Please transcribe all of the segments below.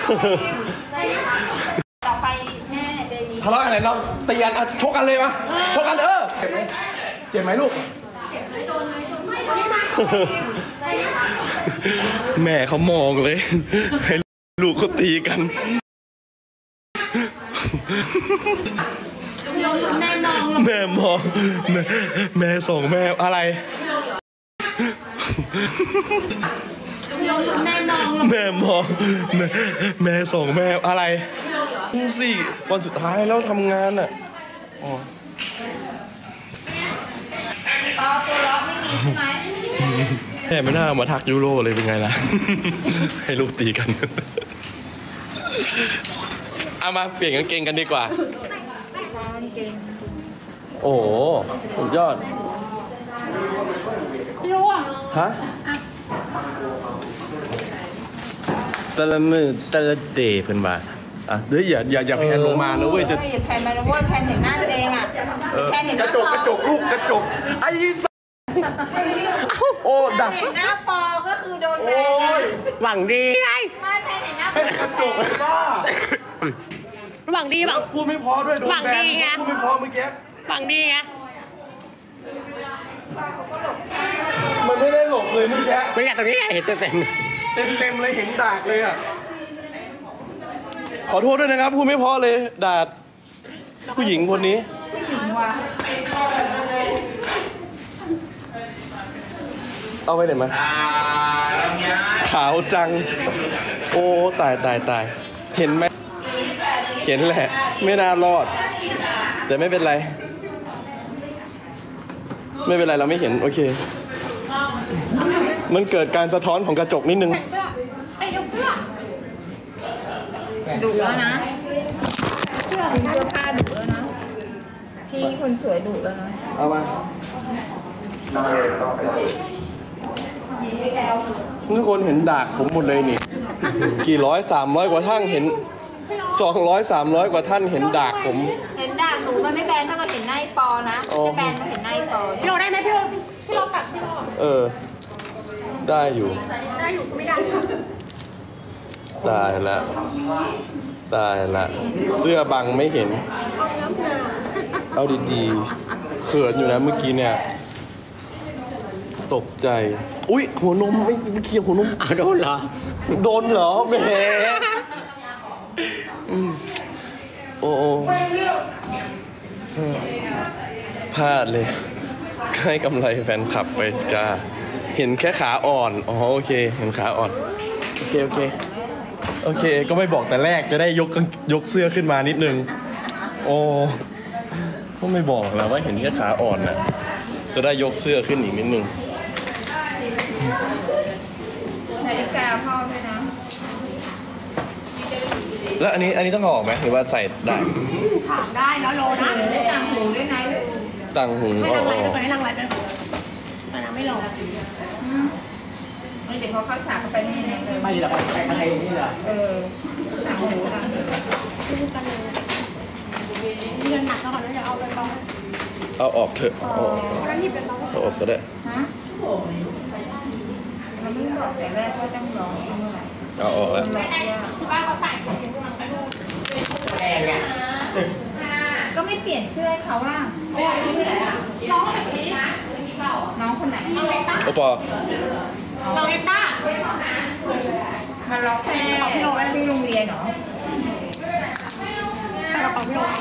ต่อไปแม่เดินทะเลาะกันไหนเราตีกันชกกันเลยมาชกกันเจ็บไหมลูกแม่เขามองเลยให้ลูกเขาตีกันแม่มองแม่ส่งแม่อะไรแม่มองแม่ส่งแม่อะไรดูสิวันสุดท้ายแล้วทำงานอ่ะตัวล็อกไม่มีใช่ไหมแม่ไม่น่ามาทักยูโรเลยเป็นไงล่ะให้ลูกตีกันเอามาเปลี่ยนกางเกงกันดีกว่าโอ้โหสุดยอดฮะตะละมือตะละเดย์เป็นบ่าเดี๋ยวอย่าแพนลงมานะเว้ยจะอย่าแพนมาแล้วเว้ยแพนเห็นหน้าตัวเองอ่ะแพนเห็นกระจกลูกกระจกไอ้โอ้ดักเห็นหน้าปอก็คือโดนแบนหวังดีไงไม่แพนเห็นหน้ากระจกบ้าหวังดีแบบพูดไม่พอด้วยโดนแบนพูดไม่พอเมื่อกี้หวังดีไงมันไม่ได้หลบเลยเมื่อกี้ไม่อยากตรงนี้เห็นเต็มเลยเห็นดากเลยอ่ะขอโทษด้วยนะครับพูดไม่พอเลยดากผู้หญิงคนนี้เอาไปไหนมาขาวจังโอ้ตายเห็นไหมเห็นแหละไม่น่ารอดแต่ไม่เป็นไรเราไม่เห็นโอเคมันเกิดการสะท้อนของกระจกนิดนึงดุแล้วนะทิ้งเสื้อผ้าดุแล้วนะพี่คนสวยดุแล้วนะเอามาทุกคนเห็นดากผมหมดเลยนี่กี่ร้อย300 กว่าท่านเห็น200 300 กว่าท่านเห็นดากผมเห็นดากหนูมันไม่แบนเท่ากับเห็นหน้าปอนะจะแบนมาเห็นหน้าปอพี่โรได้ไหมพี่โรกัดพี่โรได้อยู่ไม่ได้ตายละเสื้อบังไม่เห็นเอาดีๆเขินอยู่นะเมื่อกี้เนี่ยตกใจอุ๊ยหัวนมไม่เกี่ยวหัวนมโดนเหรอแหมโอ้พลาดเลยให้กำไรแฟนคลับไปจ้าเห็นแค่ขาอ่อนโอเคเห็นขาอ่อนโอเคก็ไม่บอกแต่แรกจะได้ยกเสื้อขึ้นมานิดนึงก็ไม่บอกแล้วว่าเห็นแค่ขาอ่อนน่ะจะได้ยกเสื้อขึ้นอีกนิดนึงนาฬิกาพ่อด้วยนะแล้วอันนี้ต้องเอาออกไหมหรือว่าใส่ได้ถามได้แล้วโลนะได้ต่างหูด้วยนะต่างหูไม่นั่งไรไม่นั่งไรไปตอนนั้นไม่ลงเด็กเขาเข้าฉากเข้าไปไม่แน่เลยไม่หรอกไปข้างในนี่เหรอต่างหูเงินหนักแล้วก่อนแล้วอย่าเอาเลยบ้างเอาออกเถอะเอาออกก็ได้มันไม่บอกแต่แรกว่าต้องร้องเมื่อไหร่เอาออกแล้วบ้านเขาใส่แรงไงก็ไม่เปลี่ยนเสื้อให้เขาล่ะน้องคนไหนน้องคนไหนโอปอน้องเอต้ามาล็อกแค่ชื่อโรงเรียนเหรอใส่กระเป๋าพี่โร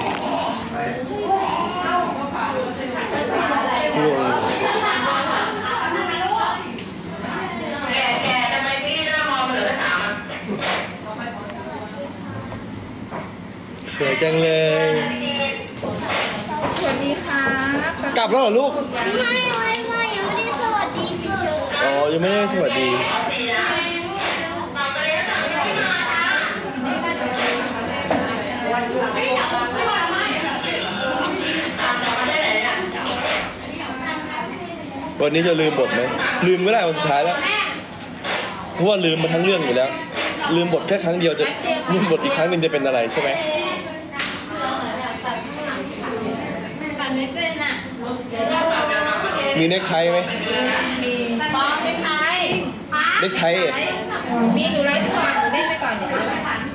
สวยจังเลยสวัสดีค่ะกลับแล้วเหรอลูกไม่ยังไม่ได้สวัสดีเฉยยังไม่ได้สวัสดีวันนี้จะลืมบทไหมลืมก็ได้วันสุดท้ายแล้วเพราะว่าลืมมาทั้งเรื่องอยู่แล้วลืมบทแค่ครั้งเดียวจะลืมบทอีกครั้งนึงจะเป็นอะไรใช่ไหมมีเน็กไทไหมมีป๊อกเน็กไทมีหนูไล่ก่อนหนูเล่นไปก่อนก่อนอย่าลืมฉัน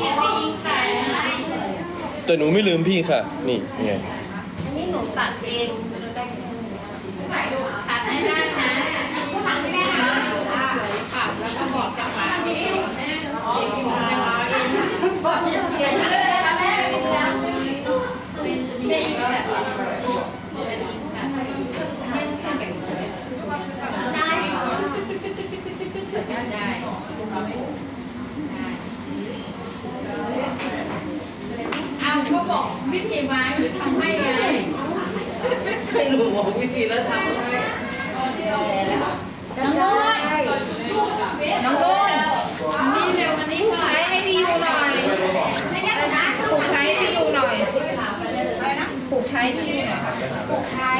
แต่หนูไม่ลืมพี่ค่ะ นี่ไงอันนี้หนูตัดเองตัดให้ได้นะหลังไม่ได้นะสวยค่ะแล้วก็บอกจังหวะนี้สอนอย่างเดียวเลยนะแม่เอาก็บอกวิธีมาคือทำให้ไงไม่เคยรู้บอกวิธีแล้วทำให้น้องนุ่นน้องนุ่นนี่เร็วมันนี่ใช้ให้พี่ยูหน่อยผูกใช้พี่ยูหน่อยผูกใช้พี่ยูหน่อยผูกใช้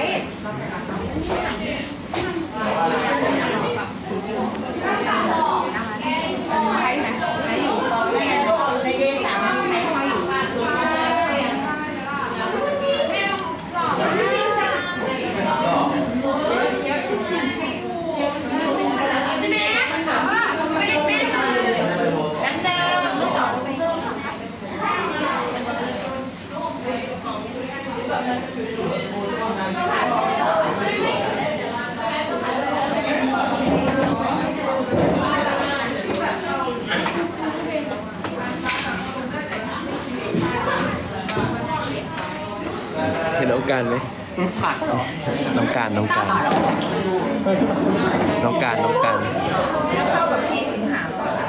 ใช้นะใช้อยู่ในเดย์3มันใช้ห้อยอยู่เห็นน้องการไหมน้องการเข้ากับพี่สิงหา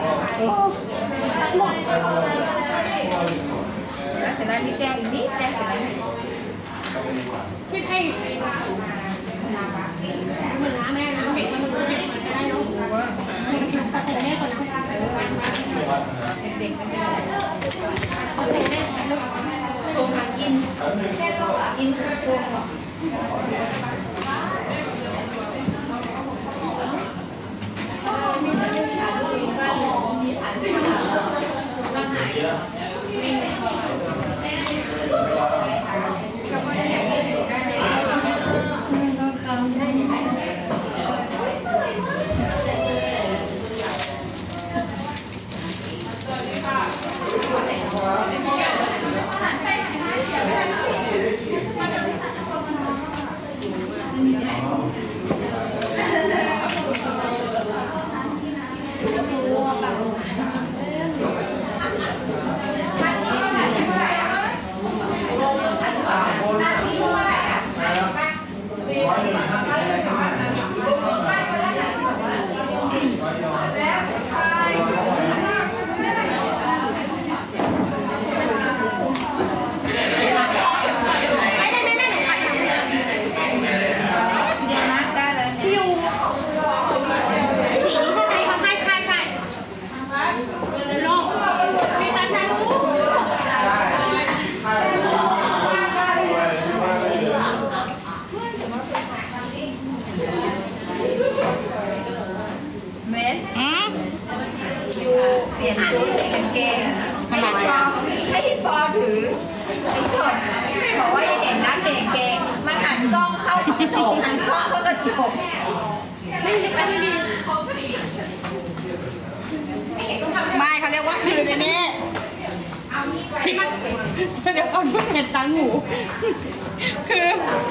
แล้วเสร็จแล้วนี่แก้วอีกนิดแก้วเสร็จแล้วไม่ให้เหมือนแม่นะเห็นมันได้แล้วแต่แม่คนนั้นเด็กๆโซ่กินโซ่เปลี่ยนชุดเปลี่ยนกางเกงให้พอถือไอ้สดบอกว่าอย่าเห็นนะเปลี่ยนกางเกงมันหันกล้องเข้ากระจกหันกล้องเข้ากระจกไม่เขาเรียกว่าคืนนี้เดี๋ยวก่อนเพิ่งเห็นตังหูคือ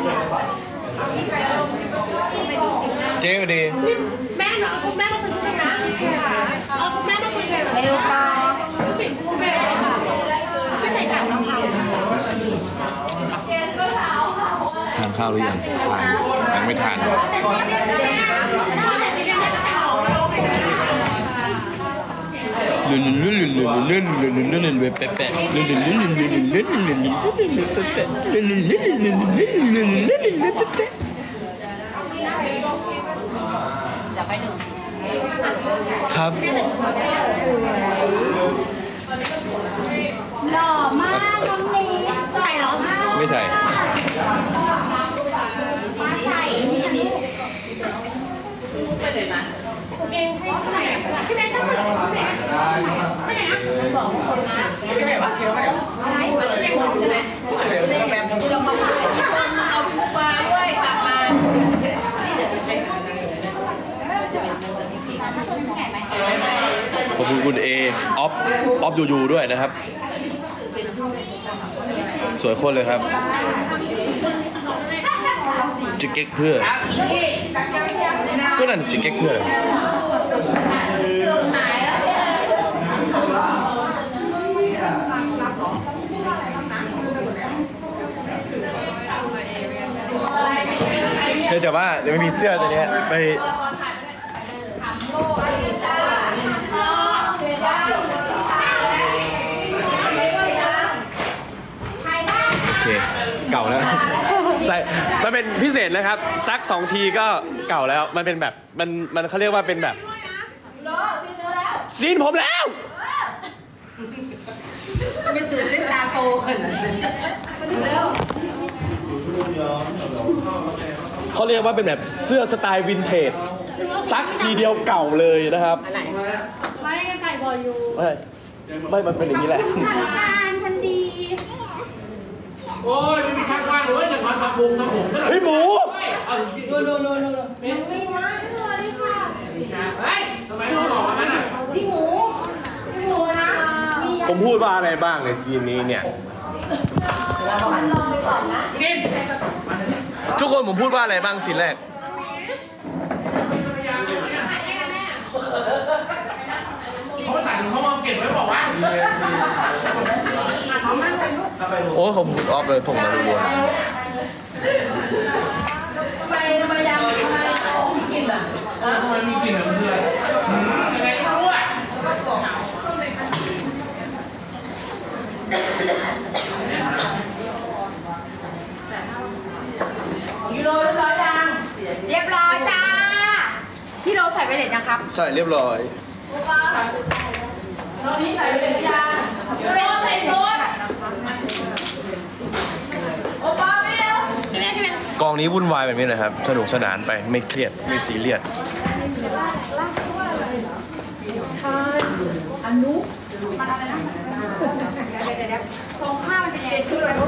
เจ๊ดีแม่เหรอคุณแม่มาคุยกันนะคุณแม่มาคุยกันเร็วต่อคุณแม่ค่ะไม่ใส่ถังน้ำเผาทานข้าวหรือยังยังไม่ทานครับหล่อมากน้องนี้ใส่หรอไม่ใส่ใส่ไปเลยนะผมเองให้ไหนที่ไหนต้องไปไหนไปไหนบอกคนนะที่ไหนว่าเคี้ยวไปอะไรเรียกของใช่ไหมแบบเรามาขายเอาผู้ปลาด้วยกลับมาขอบคุณคุณเอออฟยูด้วยนะครับสวยคนเลยครับจะเก๊กเพื่อก็นั่นจะเก๊กเพื่อแต่ว่าเดี๋ยวไม่มีเสื้อตัวนี้ไปโอเคเก่าแล้วใส่มันเป็นพิเศษนะครับซัก2 ทีก็เก่าแล้วมันเป็นแบบมันเขาเรียกว่าเป็นแบบซีนผมแล้วไม่ตื่นเต้นตาโตขนาดนั้นเขาเรียกว่าเป็นแบบเสื้อสไตล์วินเทจซักทีเดียวเก่าเลยนะครับไม่ใส่บอลอยู่ไม่มันเป็นอย่างนี้แหละพันดีโอ้ยไม่มีข้างว่างเลยแต่พันทำวงทำผมเฮ้ยหมูดูไม่ได้เลยค่ะเฮ้ยทำไมต้องหลอกกันน่ะพี่หมูนะผมพูดว่าอะไรบ้างในซีนนี้เนี่ยทุกคนผมพูดว่าอะไรบ้างซีนแรกเขาใส่ถึงเขามาเก็บไว้บอกว่าโอ้ผมออฟเลยส่งมาดูทำไมยังมีกลิ่นอ่ะทำไมมีกลิ่นอ่ะเพื่อนยังไงไม่รู้อ่ะยูโรเรียบร้อยยังเรียบร้อยจ้าพี่โรใส่ไปเด็ดยังครับใส่เรียบร้อยเรานี้ใส่ไปเด็ดยังยูโรใส่ชุดโอป้าไม่เร็วกองนี้วุ่นวายแบบนี้นะครับสนุกสนานไปไม่เครียดไม่ซีเรียสอนุมันอะไรนะเดี๋ยวทรงผ้ามันเป็นยังไงชื่ออะไร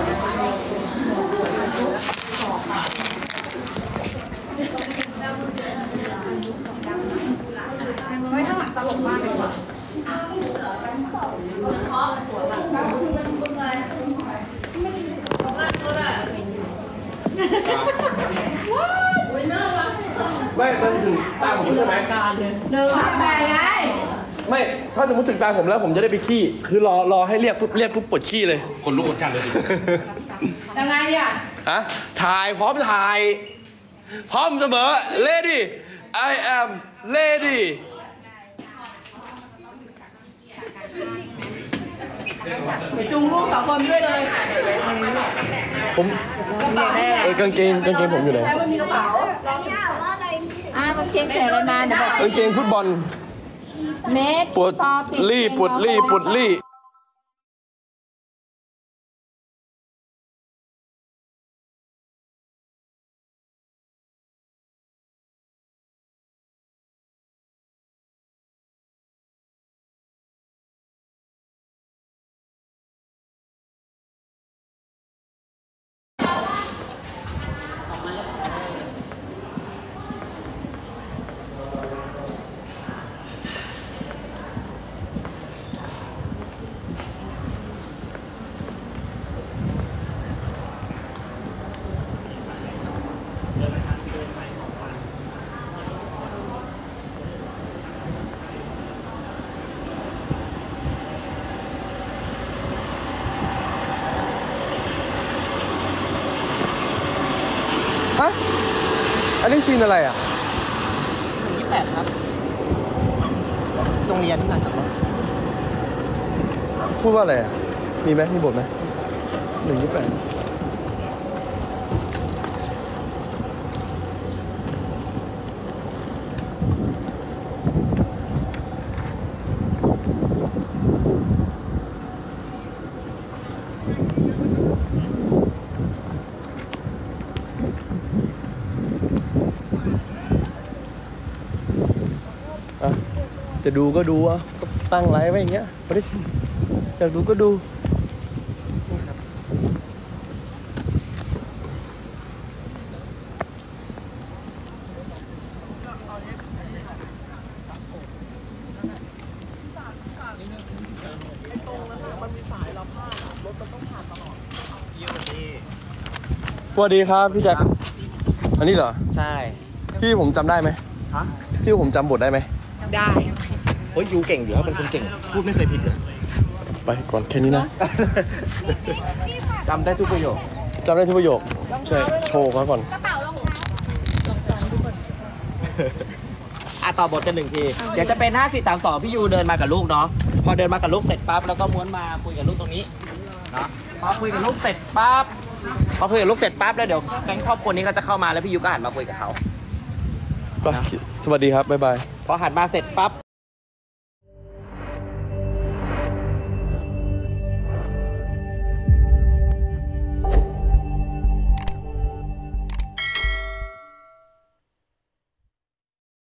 ไว้ข้างหลังตลกมากเลยว่ะไม่ถ้าถึงตาผมใช่ไหม 138ไงไม่ถ้าสมมติถึงตาผมแล้วผมจะได้ไปขี้คือรอให้เรียกปุ๊บปวดขี้เลยคนลุกคนจันเลยยังไงเนี่ยถ่ายพร้อมถ่ายพร้อมเสมอ Lady I am Lady ไปจูงลูก2 คนด้วยเลยผมกางเกงผมอยู่ไหนมันมีกระเป๋ากางเกงใส่อะไรมาเดี๋ยวบอกกางเกงฟุตบอลเม็ดปวดลี่ฮะอันนี้ซีนอะไรอ่ะ 28ครับโรงเรียนหลังจากรถพูดว่าอะไรอ่ะมีไหมมีบทไหม128จะดูก็ดูอ่ะก็ตั้งไลฟ์ไว้อย่างเงี้ยไม่ได้อยากดูก็ดูสวัสดีครับพี่แจ็คอันนี้เหรอใช่พี่ผมจำได้ไหมฮะพี่ผมจำบทได้ไหมได้เฮ้ยยูเก่งอยู่แล้วเป็นคนเก่งพูดไม่เคยผิดเลยไปก่อนแค่นี้นะจำได้ทุกประโยคจำได้ทุกประโยคใช่โชว์เขาก่อนกระเป๋ารองเท้าต่อบทกัน1 ทีเดี๋ยวจะเป็น5432พี่ยูเดินมากับลูกเนาะพอเดินมากับลูกเสร็จปั๊บแล้วก็ม้วนมาคุยกับลูกตรงนี้เนาะพอคุยกับลูกเสร็จปั๊บแล้วเดี๋ยวแก๊งครอบครัวนี้ก็จะเข้ามาแล้วพี่ยูก็หันมาคุยกับเขาก็สวัสดีครับบ๊ายบายพอหันมาเสร็จปั๊บ